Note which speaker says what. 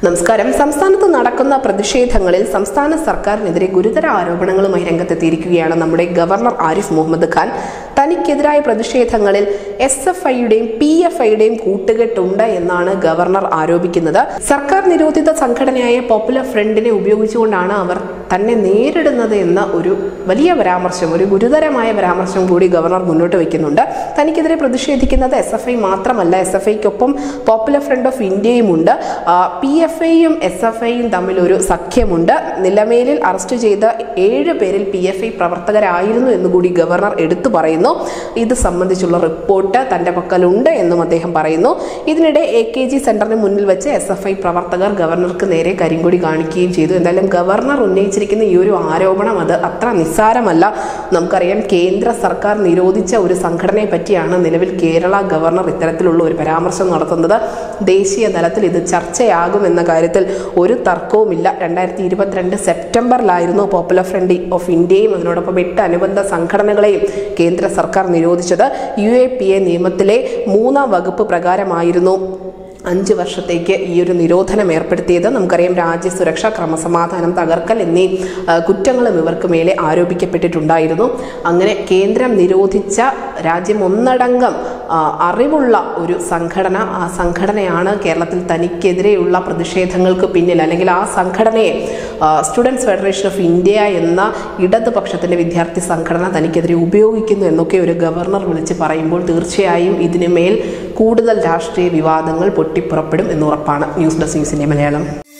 Speaker 1: നമസ്കാരം. സംസ്ഥാനത്ത് നടക്കുന്ന പ്രതിഷേധങ്ങളിൽ സംസ്ഥാന സർക്കാരിനെതിരെ ഗുരുതര ആരോപണങ്ങളുമായി രംഗത്തെത്തിയിരിക്കുകയാണ് നമ്മുടെ ഗവർണർ ആരിഫ് മുഹമ്മദ് ഖാൻ. തനിക്കെതിരായ പ്രതിഷേധങ്ങളിൽ SFIയുടെയും PFIയുടെയും കൂട്ടുകെട്ടുണ്ട് എന്നാണ് ഗവർണർ ആരോപിക്കുന്നത്. സർക്കാർ നിരോധിത സംഘടനയായ പോപ്പുലർ ഫ്രണ്ടിനെ ഉപയോഗിച്ചുകൊണ്ടാണ് അവർ തന്നെ നേരിടുന്നത് എന്ന ഒരു വലിയ പരാമർശം, ഒരു ഗുരുതരമായ പരാമർശം കൂടി ഗവർണർ മുന്നോട്ട് വയ്ക്കുന്നുണ്ട്. തനിക്കെതിരെ പ്രതിഷേധിക്കുന്നത് SFI മാത്രമല്ല, SFIക്കൊപ്പം പോപ്പുലർ ഫ്രണ്ട് ഓഫ് ഇന്ത്യയും ഉണ്ട്. PFIയും SFIയും തമ്മിൽ ഒരു സഖ്യമുണ്ട്. നിലമേലിൽ അറസ്റ്റ് ചെയ്ത 7 പേരിൽ PFI പ്രവർത്തകരായിരുന്നു എന്നുകൂടി ഗവർണർ എടുത്തു പറയുന്നു. ഇത് സംബന്ധിച്ചുള്ള റിപ്പോർട്ട് തന്റെ പക്കലുണ്ട് എന്നും അദ്ദേഹം പറയുന്നു. ഇതിനിടെ AKG സെന്ററിന് മുന്നിൽ വെച്ച് SFI പ്രവർത്തകർ ഗവർണർക്ക് നേരെ കരിങ്കൊടി കാണിക്കുകയും ചെയ്തു. എന്തായാലും ഗവർണർ ഉന്നയിച്ചിരിക്കുന്ന ഈ ഒരു ആരോപണം അത് അത്ര നിസ്സാരമല്ല. നമുക്കറിയാം, കേന്ദ്ര സർക്കാർ നിരോധിച്ച ഒരു സംഘടനയെ പറ്റിയാണ് നിലവിൽ കേരള ഗവർണർ ഇത്തരത്തിലുള്ള ഒരു പരാമർശം നടത്തുന്നത്. ദേശീയ തലത്തിൽ ഇത് ചർച്ചയാകുമെന്ന കാര്യത്തിൽ ഒരു തർക്കവുമില്ല. 2022 സെപ്റ്റംബറിലായിരുന്നു പോപ്പുലർ ഫ്രണ്ട് ഓഫ് ഇന്ത്യയും അതിനോടൊപ്പം 8 അനുബന്ധ സംഘടനകളെയും കേന്ദ്ര സർക്കാർ നിരോധിച്ചത്. UAPA നിയമത്തിലെ 3-ാം വകുപ്പ് പ്രകാരമായിരുന്നു 5 വർഷത്തേക്ക് ഈ ഒരു നിരോധനം ഏർപ്പെടുത്തിയത്. നമുക്കറിയാം, രാജ്യസുരക്ഷ, ക്രമസമാധാനം തകർക്കൽ എന്നീ കുറ്റങ്ങളും ഇവർക്ക് മേലെ ആരോപിക്കപ്പെട്ടിട്ടുണ്ടായിരുന്നു. അങ്ങനെ കേന്ദ്രം നിരോധിച്ച രാജ്യം ഒന്നടങ്കം അറിവുള്ള ഒരു സംഘടന, ആ സംഘടനയാണ് കേരളത്തിൽ തനിക്കെതിരെയുള്ള പ്രതിഷേധങ്ങൾക്ക് പിന്നിൽ, അല്ലെങ്കിൽ ആ സംഘടനയെ സ്റ്റുഡൻസ് ഫെഡറേഷൻ ഓഫ് ഇന്ത്യ എന്ന ഇടതുപക്ഷത്തിൻ്റെ വിദ്യാർത്ഥി സംഘടന തനിക്കെതിരെ ഉപയോഗിക്കുന്നു എന്നൊക്കെ ഒരു ഗവർണർ വിളിച്ച് പറയുമ്പോൾ തീർച്ചയായും ഇതിനുമേൽ കൂടുതൽ രാഷ്ട്രീയ വിവാദങ്ങൾ പൊട്ടിപ്പുറപ്പെടും എന്നുറപ്പാണ്. ന്യൂസ് ഡെസ്ക് ന്യൂസിൻ്റെ മലയാളം.